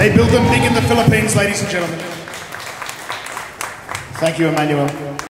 They build them big in the Philippines, ladies and gentlemen. Thank you, Emmanuel.